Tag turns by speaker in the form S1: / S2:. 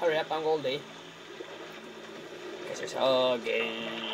S1: Hurry up, I'm Goldie. Because you're so gay.